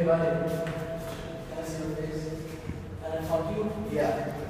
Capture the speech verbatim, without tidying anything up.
everybody. Can I see your face? And I fuck you? Yeah.